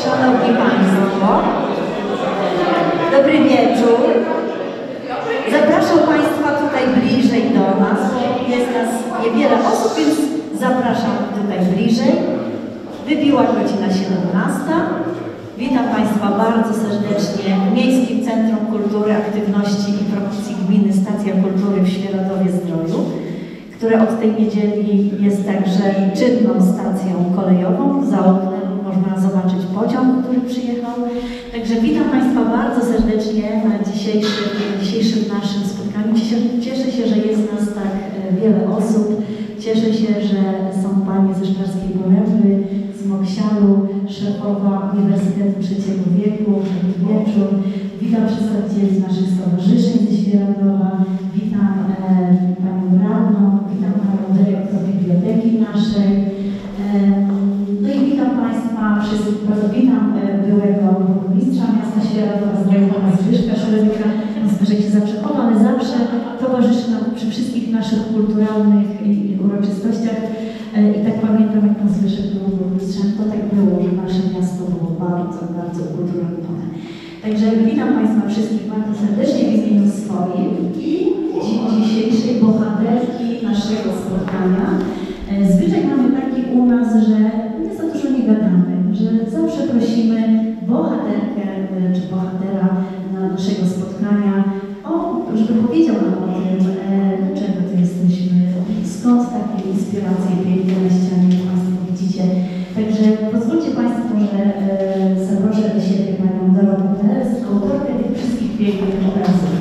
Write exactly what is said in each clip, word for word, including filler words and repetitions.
Szanowni Państwo, dobry wieczór. Zapraszam Państwa tutaj bliżej do nas. Jest nas niewiele osób, więc zapraszam tutaj bliżej. Wybiła godzina siedemnasta. Witam Państwa bardzo serdecznie w Miejskim Centrum Kultury, Aktywności i Promocji Gminy Stacja Kultury w Świeradowie-Zdroju, które od tej niedzieli jest także czynną stacją kolejową. Za oknem można zobaczyć pociąg, który przyjechał. Także witam Państwa bardzo serdecznie na dzisiejszym, dzisiejszym naszym spotkaniu. Cieszę się, że jest nas tak wiele osób. Cieszę się, że są Panie ze Szklarskiej Poręby, z Moksialu, szefowa Uniwersytetu Trzeciego Wieku, dobry wieczór. Witam przedstawicieli z naszych stowarzyszeń ze Świeradowa. Witam e, Panią Radną, witam Panią Dyrektor Biblioteki naszej. E, no i witam Państwa wszystkich, witam e, byłego burmistrza miasta Świeradowa, Zdroju, Pana Zbyszka Szerewika. Możecie zawsze o, ale zawsze towarzyszy nam przy wszystkich naszych kulturalnych i, i uroczystościach. E, I tak pamiętam, jak Pan Zbyszek był burmistrzem, to tak było, że nasze miasto było bardzo, bardzo ukulturowane. Także witam Państwa wszystkich bardzo serdecznie w imieniu swoim i dzisiejszej bohaterki naszego spotkania. Zwyczaj mamy taki u nas, że nie za dużo nie gadamy, że zawsze prosimy bohaterkę czy bohatera naszego spotkania, o, żeby powiedział nam o tym, czego tu jesteśmy, skąd takie inspiracje piękne na ścianie, jak Państwo widzicie. Także pozwólcie Państwo, że zaproszę do siebie Panią Dorotę, autorkę tych wszystkich pięknych obrazów.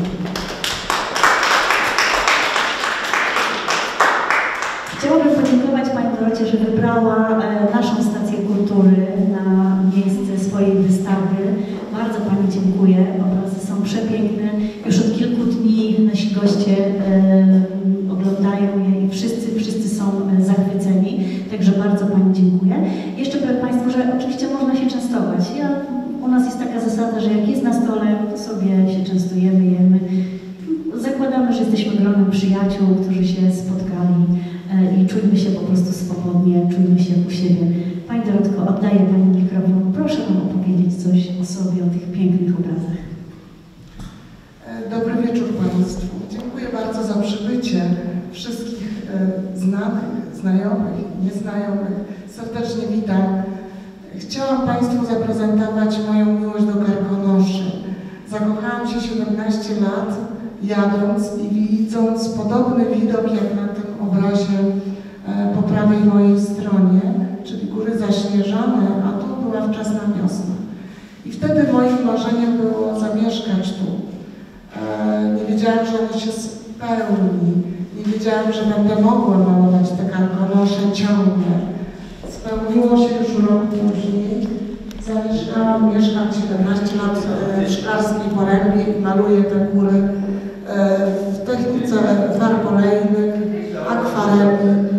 Chciałabym podziękować Pani Dorocie, że wybrała naszą stację kultury na miejsce swojej wystawy. Bardzo Pani dziękuję. Obrazy są przepiękne. Już od kilku dni nasi goście e, oglądają je i wszyscy, wszyscy są zachwyceni. Także bardzo Pani dziękuję. Jeszcze powiem Państwu, że oczywiście można się częstować. Ja, u nas jest taka zasada, że jak jest na stole, to sobie się częstujemy, jemy. Zakładamy, że jesteśmy gronem przyjaciół, którzy się spotkali e, i czujmy się po prostu swobodnie, czujmy się u siebie. Pani Dorotko, oddaję Pani mikrofon. Proszę nam opowiedzieć coś o sobie, o tych pięknych obrazach. Dobry wieczór Państwu. Dziękuję bardzo za przybycie wszystkich e, znanych, znajomych, nieznajomych. Serdecznie witam. Chciałam Państwu zaprezentować moją miłość do karkonoszy. Zakochałam się siedemnaście lat, jadąc i widząc podobny widok jak na tym obrazie e, po prawej mojej stronie, czyli góry zaśnieżane, a tu była wczesna wiosna. I wtedy moim marzeniem było zamieszkać tu. E, nie wiedziałam, że ono się spełni. Nie wiedziałam, że będę mogła malować te karkonosze ciągle. Spełniło się już rok później. Zamieszkałam, mieszkam siedemnaście lat w Szklarskiej Porębie i maluję te góry w technice farb olejnych, akwareli,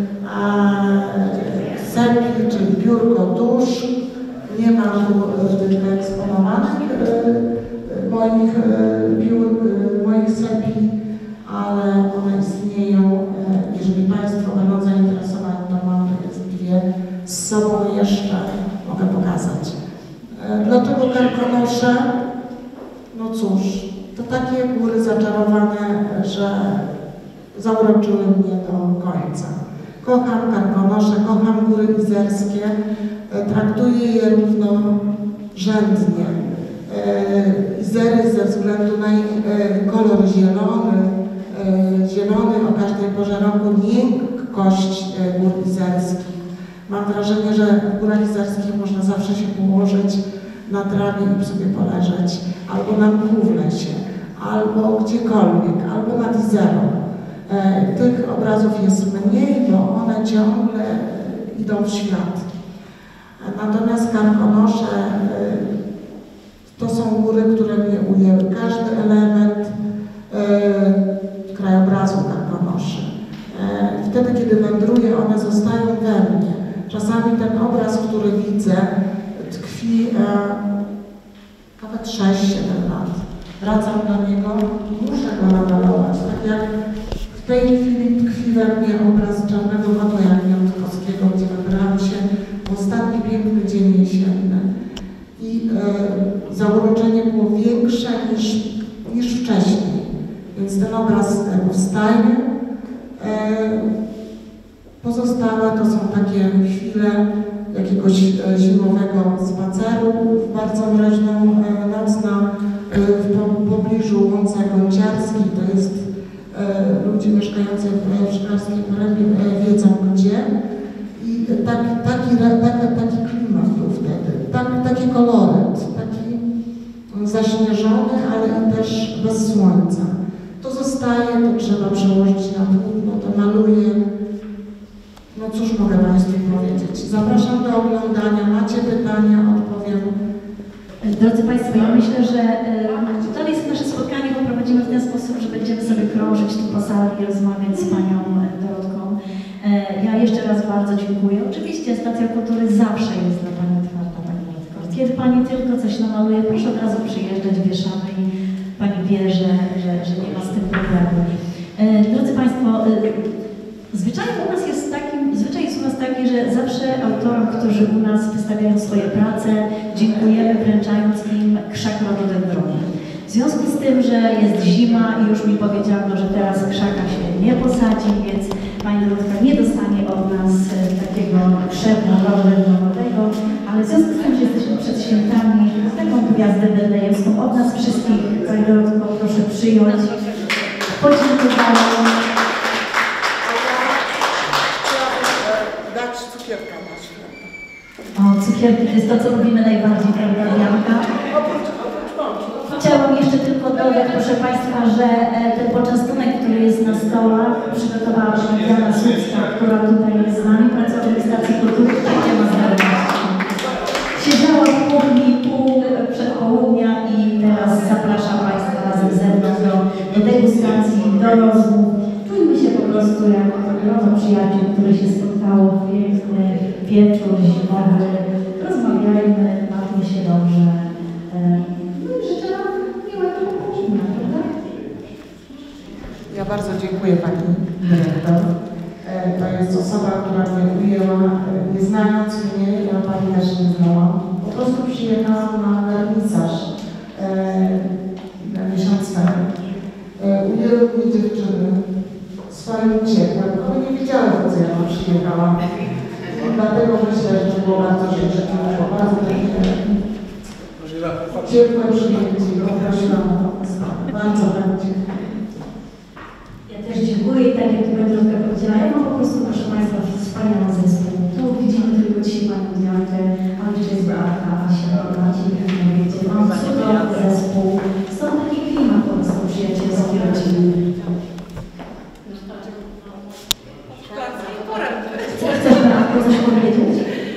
sepi, czyli biurko, tusz. Nie ma tu wyeksponowanych moich biur, moich sepi, ale one istnieją. Jeżeli Państwo będą zainteresowani, to mam jest dwie z sobą jeszcze mogę pokazać. Dlaczego karkonosze? No cóż, to takie góry zaczarowane, że zauroczyły mnie do końca. Kocham karkonosze, kocham góry izerskie, traktuję je równorzędnie. Izery ze względu na ich kolor zielony, zielony o każdej porze roku, miękkość gór izerskich. Mam wrażenie, że w górach izerskich można zawsze się położyć na trawie i sobie poleżeć, albo na mchu w lesie, albo gdziekolwiek, albo nad Izerą. E, tych obrazów jest mniej, bo one ciągle idą w świat. Natomiast karkonosze e, to są góry, które mnie ujęły. Każdy element e, krajobrazu karkonoszy. E, wtedy, kiedy wędruję, one zostają we mnie. Czasami ten obraz, który widzę, tkwi e, nawet sześć siedem lat. Wracam do niego i muszę go namalować. Tak jak w tej chwili tkwi we mnie obraz Czarnego Kota Janiątkowskiego, gdzie wybrałam się w ostatni piękny dzień jesienny. I i e, zauroczenie było większe niż, niż wcześniej. Więc ten obraz powstaje. E, pozostałe to są takie chwile jakiegoś e, zimowego spaceru w bardzo mroźną e, noc na, e, w pobliżu Łące Gąciarskiej. To jest e, ludzie mieszkający w, w Szklarskiej Porębie e, wiedzą gdzie. I tak, taki, taki, taki klimat był wtedy, tak, taki koloryt, taki zaśnieżony, ale i też bez słońca. To zostaje, to trzeba przełożyć na płótno, to maluje. No cóż mogę Państwu powiedzieć. Zapraszam do oglądania. Macie pytania, odpowiem. Drodzy Państwo, ja myślę, że e, dalej nasze spotkanie poprowadzimy w ten sposób, że będziemy sobie krążyć tu po sali i rozmawiać z Panią Dorotką. E, ja jeszcze raz bardzo dziękuję. Oczywiście Stacja Kultury zawsze jest dla Pani otwarta, Pani Dorotko. Kiedy Pani tylko coś namaluje, proszę od razu przyjeżdżać, wieszamy i Pani wie, że, że, że nie ma z tym problemu. E, drodzy Państwo, e, zwyczajem u nas jest takim, zwyczaj jest u nas taki, że zawsze autorom, którzy u nas wystawiają swoje prace, dziękujemy, wręczając im krzak rododendronu. W związku z tym, że jest zima i już mi powiedziano, że teraz krzaka się nie posadzi, więc Pani Dorotka nie dostanie od nas takiego krzewu rododendronowego, ale w związku z tym, że jesteśmy przed świętami, taką gwiazdę betlejemską od nas wszystkich, Pani Dorotko, proszę przyjąć podziękowanie. Dać cukierka na świat. O, cukierki to jest to, co lubimy najbardziej, prawda, Janka? Chciałam jeszcze tylko dodać, proszę Państwa, że ten poczęstunek, który jest na stołach, przygotowała Pani Diana Słupska, która tutaj jest z nami, pracownik Stacji Kultury, takie ma zdolności. Siedziała w kuchni pół przedpołudnia i teraz zapraszam Państwa razem ze mną do, do degustacji, do rozmów. Czujmy się po prostu jako grono przyjaciół, które się spotkało w piękny wieczór zimowy. Rozmawiajmy, bawmy się dobrze. No i życzę nam miłego popołudnia, prawda? Ja bardzo dziękuję Pani Dyrektor. To jest osoba, która mnie ujęła, nie znając mnie, ja Pani też nie znałam. Po prostu przyjechałam na wernisaż na miesiąc temu. Ujęły mnie dziewczyny swoim ciepłem, ale nie wiedziałem, po co ja tam przyjechałam. Dlatego myślę, że to było bardzo życzliwe, bardzo ciepłe przyjęcie i poprosiłam o bardzo chętnie. Ja też dziękuję i tak jak Pani Dorotka powiedziała, ja mam po prostu, proszę Państwa, wspaniały zespół. Tu widzimy tylko dzisiaj Panią Diankę, a jeszcze jest Beata, Asia, Maciej, jak nie wiecie. Mam cudowny zespół. Stąd taki klimat po prostu przyjacielski, rodzinny. Chcesz Beatko coś powiedzieć?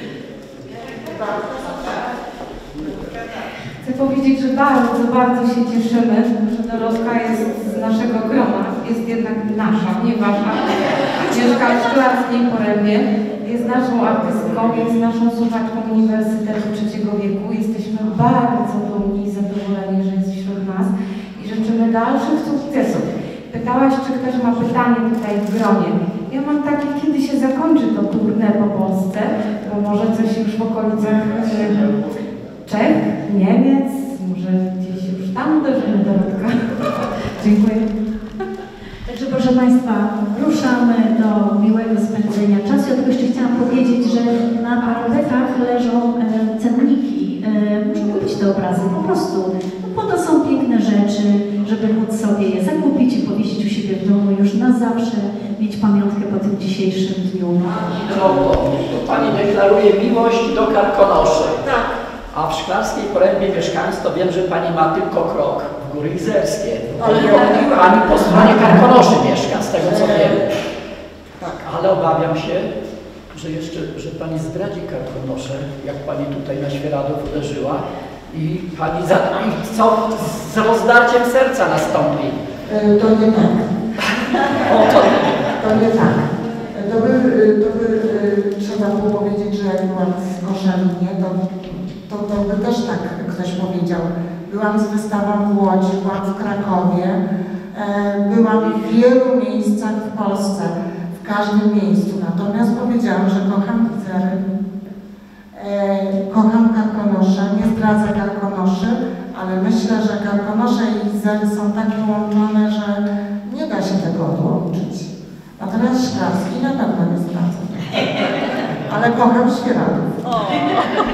Chcę powiedzieć, że bardzo, bardzo się cieszymy, że Dorotka jest z naszego grona, jest jednak nasza, nie wasza. Mieszka w Szklarskiej Porębie, jest naszą artystką, jest naszą słuchaczką Uniwersytetu Trzeciego Wieku. Jesteśmy bardzo dumni i zadowoleni, że jest wśród nas i życzymy dalszych sukcesów. Pytałaś, czy ktoś ma pytanie tutaj w gronie. Ja mam takie, kiedy się zakończy to tournée po Polsce, bo może coś już w okolicach Czech, Niemiec, może gdzieś już tam uderzymy, Dorotka. Dziękuję. Także proszę Państwa, ruszamy do miłego spędzenia czasu. Ja tylko jeszcze chciałam powiedzieć, że na parobekach leżą e, cenniki. E, można kupić te obrazy po prostu. No, po to są piękne rzeczy, żeby móc sobie je zakupić i powiesić u siebie w domu już na zawsze, mieć pamiątkę po tym dzisiejszym dniu. Drogo, Pani deklaruje miłość do Karkonoszy. Tak. A w Szklarskiej Porębie mieszkając, to wiem, że Pani ma tylko krok w Góry Izerskie. Ale Pani po stronie Karkonoszy mieszka, z tego co wiem. Tak. Ale obawiam się, że jeszcze, że Pani zdradzi Karkonosze, jak Pani tutaj na Świeradów uderzyła i Pani za, i co z rozdarciem serca nastąpi. E, to nie tak. O, to... to nie tak. To by, to by trzeba było powiedzieć, że jak byłam w Koszalinie, to To, to by też tak ktoś powiedział. Byłam z wystawą w Łodzi, byłam w Krakowie, e, byłam w wielu miejscach w Polsce, w każdym miejscu. Natomiast powiedziałam, że kocham Izery, e, kocham Karkonosze, nie zdradzę Karkonoszy, ale myślę, że Karkonosze i Izery są tak połączone, że nie da się tego odłączyć. Natomiast Szklarski na pewno nie zdradzę. Ale kocham Świeradów.